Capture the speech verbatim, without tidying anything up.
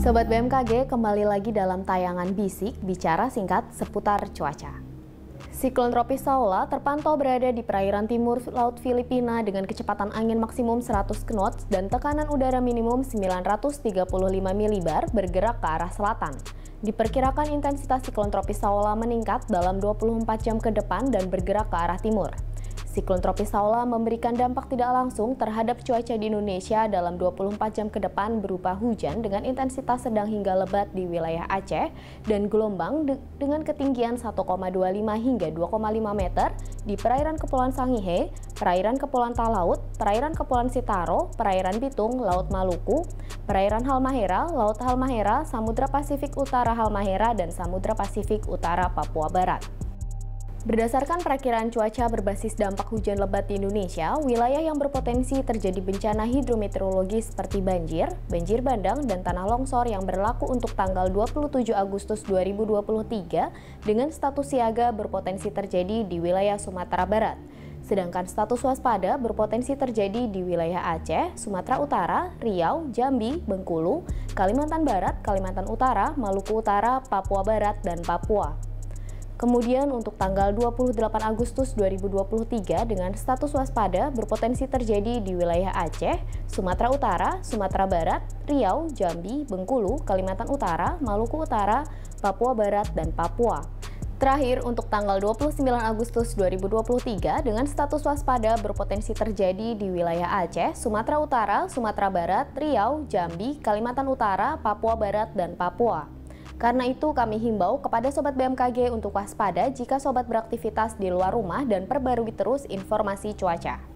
Sobat B M K G, kembali lagi dalam tayangan Bisik, bicara singkat seputar cuaca. Siklon tropis Saola terpantau berada di perairan timur Laut Filipina dengan kecepatan angin maksimum seratus knots dan tekanan udara minimum sembilan ratus tiga puluh lima milibar bergerak ke arah selatan. Diperkirakan intensitas siklon tropis Saola meningkat dalam dua puluh empat jam ke depan dan bergerak ke arah timur. Siklon tropis Saola memberikan dampak tidak langsung terhadap cuaca di Indonesia dalam dua puluh empat jam ke depan berupa hujan dengan intensitas sedang hingga lebat di wilayah Aceh dan gelombang de dengan ketinggian satu koma dua lima hingga dua koma lima meter di perairan Kepulauan Sangihe, perairan Kepulauan Talaut, perairan Kepulauan Sitaro, perairan Bitung, Laut Maluku, perairan Halmahera, Laut Halmahera, Samudra Pasifik Utara Halmahera, dan Samudra Pasifik Utara Papua Barat. Berdasarkan perakiraan cuaca berbasis dampak hujan lebat di Indonesia, wilayah yang berpotensi terjadi bencana hidrometeorologi seperti banjir, banjir bandang, dan tanah longsor yang berlaku untuk tanggal dua puluh tujuh Agustus dua ribu dua puluh tiga dengan status siaga berpotensi terjadi di wilayah Sumatera Barat. Sedangkan status waspada berpotensi terjadi di wilayah Aceh, Sumatera Utara, Riau, Jambi, Bengkulu, Kalimantan Barat, Kalimantan Utara, Maluku Utara, Papua Barat, dan Papua. Kemudian untuk tanggal dua puluh delapan Agustus dua ribu dua puluh tiga dengan status waspada berpotensi terjadi di wilayah Aceh, Sumatera Utara, Sumatera Barat, Riau, Jambi, Bengkulu, Kalimantan Utara, Maluku Utara, Papua Barat, dan Papua. Terakhir untuk tanggal dua puluh sembilan Agustus dua ribu dua puluh tiga dengan status waspada berpotensi terjadi di wilayah Aceh, Sumatera Utara, Sumatera Barat, Riau, Jambi, Kalimantan Utara, Papua Barat, dan Papua. Karena itu kami himbau kepada Sobat B M K G untuk waspada jika Sobat beraktivitas di luar rumah dan perbarui terus informasi cuaca.